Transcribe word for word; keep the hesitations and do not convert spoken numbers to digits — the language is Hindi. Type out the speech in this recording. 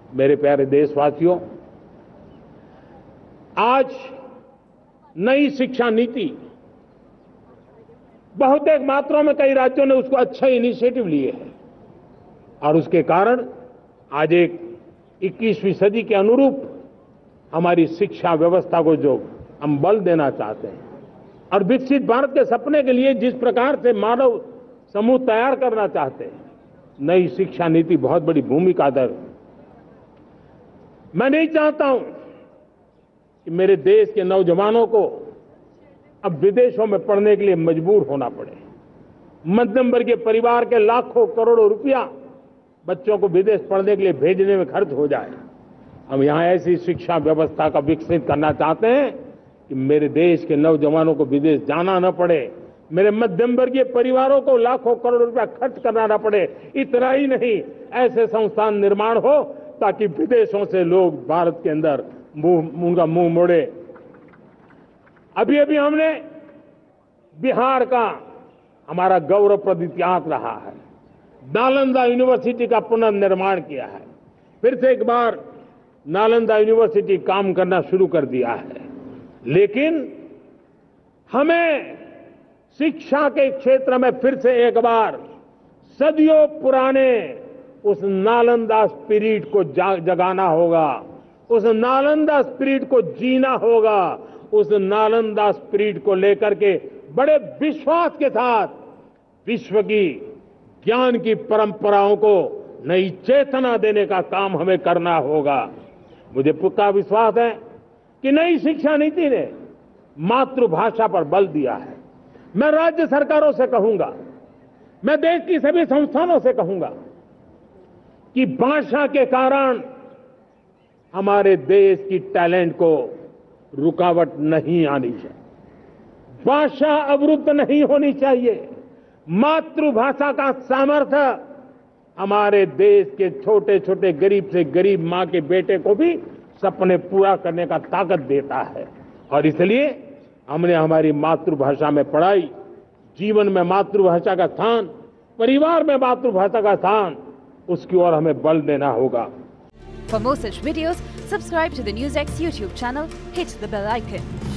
मेरे प्यारे देशवासियों, आज नई शिक्षा नीति बहुत एक मात्रा में कई राज्यों ने उसको अच्छे इनिशिएटिव लिए हैं और उसके कारण आज एक इक्कीसवीं सदी के अनुरूप हमारी शिक्षा व्यवस्था को जो हम बल देना चाहते हैं और विकसित भारत के सपने के लिए जिस प्रकार से मानव समूह तैयार करना चाहते हैं, नई शिक्षा नीति बहुत बड़ी भूमिका अदा। मैं नहीं चाहता हूं कि मेरे देश के नौजवानों को अब विदेशों में पढ़ने के लिए मजबूर होना पड़े। मध्यम वर्गीय परिवार के लाखों करोड़ों रुपया बच्चों को विदेश पढ़ने के लिए भेजने में खर्च हो जाए। हम यहां ऐसी शिक्षा व्यवस्था का विकसित करना चाहते हैं कि मेरे देश के नौजवानों को विदेश जाना न पड़े, मेरे मध्यम वर्गीय परिवारों को लाखों करोड़ रुपया खर्च करना न पड़े। इतना ही नहीं, ऐसे संस्थान निर्माण हो ताकि विदेशों से लोग भारत के अंदर मुंह उनका मुंह मोड़े। अभी अभी हमने बिहार का हमारा गौरवप्रद इतिहास रहा है, नालंदा यूनिवर्सिटी का पुनर्निर्माण किया है। फिर से एक बार नालंदा यूनिवर्सिटी काम करना शुरू कर दिया है, लेकिन हमें शिक्षा के क्षेत्र में फिर से एक बार सदियों पुराने उस नालंदा स्पिरिट को जगाना होगा, उस नालंदा स्पिरिट को जीना होगा, उस नालंदा स्पिरिट को लेकर के बड़े विश्वास के साथ विश्व की ज्ञान की परंपराओं को नई चेतना देने का काम हमें करना होगा। मुझे पक्का विश्वास है कि नई शिक्षा नीति ने मातृभाषा पर बल दिया है। मैं राज्य सरकारों से कहूंगा, मैं देश की सभी संस्थानों से कहूंगा कि भाषा के कारण हमारे देश की टैलेंट को रुकावट नहीं आनी चाहिए, भाषा अवरुद्ध नहीं होनी चाहिए। मातृभाषा का सामर्थ्य हमारे देश के छोटे छोटे गरीब से गरीब मां के बेटे को भी सपने पूरा करने का ताकत देता है। और इसलिए हमने हमारी मातृभाषा में पढ़ाई, जीवन में मातृभाषा का स्थान, परिवार में मातृभाषा का स्थान, उसकी ओर हमें बल देना होगा। For more such videos, subscribe to the NewsX YouTube channel, hit the bell icon.